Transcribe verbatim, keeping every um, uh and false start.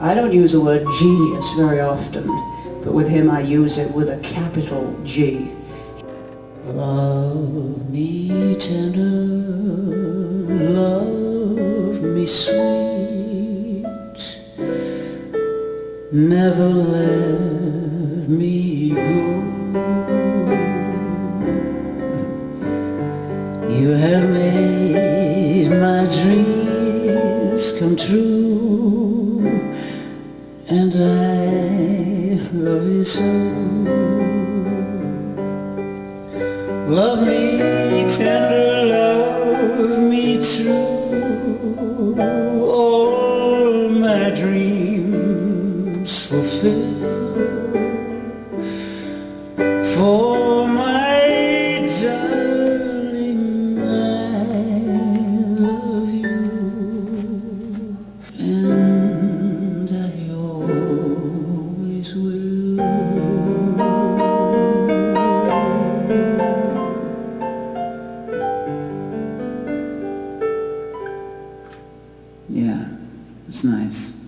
I don't use the word genius very often, but with him I use it with a capital G. Love me tender, love me sweet, never let me go. You have made my dreams come true, and I love you so. Love me tender, love me true, all my dreams fulfill. For my darling, I love you, and I always will. Yeah, it's nice.